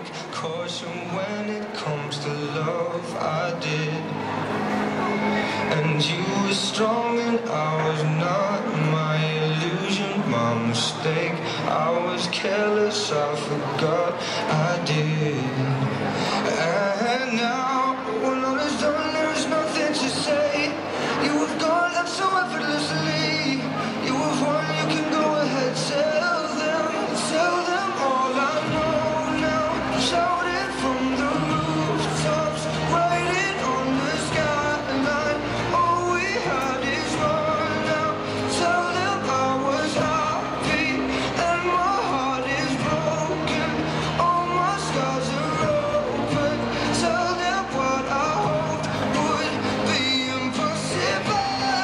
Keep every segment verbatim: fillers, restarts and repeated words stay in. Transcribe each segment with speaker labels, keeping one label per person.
Speaker 1: caution when it comes to love. I did. And you were strong and I was not. My illusion, my mistake. I was careless, I forgot I did. And now, when all is done, there is nothing to say. You have gone left so effortlessly. You have won, you can go ahead, tell them, tell them all I know now. Shout it from the rooftops, write it on the skyline. All we had is one now. Tell them I was happy and my heart is broken. All my scars are open. Tell them what I hoped would be impossible.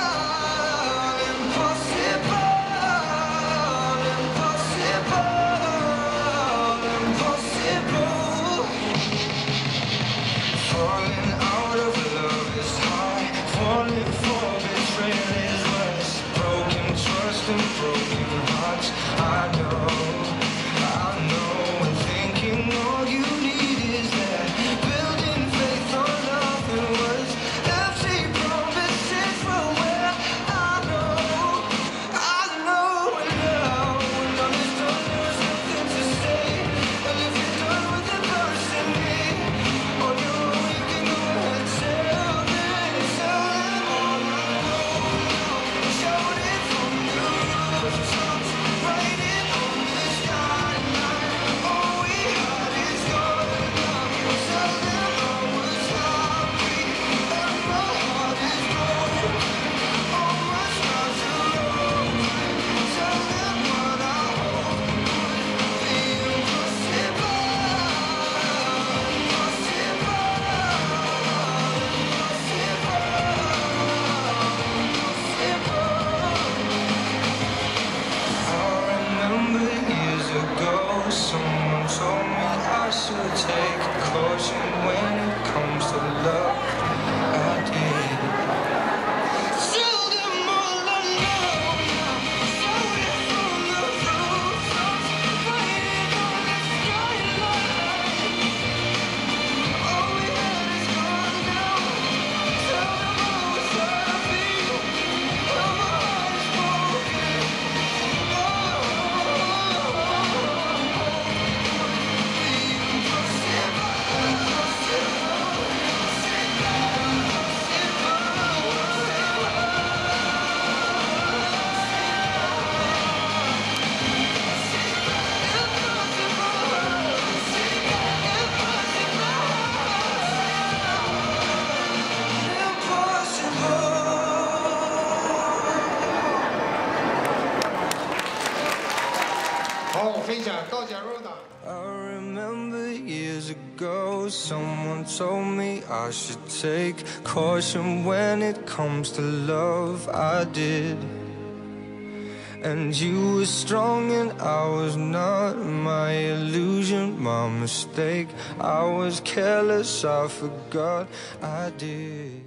Speaker 1: Falling out of love is hard. Falling for betrayal is worse. Broken trust and broken hearts. I know, I know. And thinking all you need is that. Building faith on nothing was empty promises from where I know, I know. And now, when all is done, there's nothing to say. And if you're done with the person me, on your own you can go ahead, tell them, tell them all I know now. Shout it from the rooftops, write it on the skyline. All we had is gone now. Tell them I was happy and my heart is broken. All my scars are open. Tell them what I hope would be impossible. I remember years ago, someone told me I should take caution when it comes to love. I did. Tell them all I know now. Shout it from the rooftops, write it on the skyline. All we had is gone now. Tell them I was happy and my heart is broken. I remember years ago, someone told me I should take caution when it comes to love. I did. And you were strong and I was not. My illusion, my mistake. I was careless, I forgot I did.